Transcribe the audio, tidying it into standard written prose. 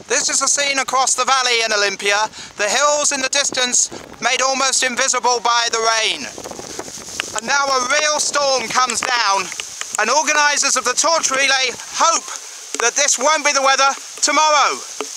This is a scene across the valley in Olympia, the hills in the distance made almost invisible by the rain. And now a real storm comes down, and organisers of the torch relay hope that this won't be the weather tomorrow.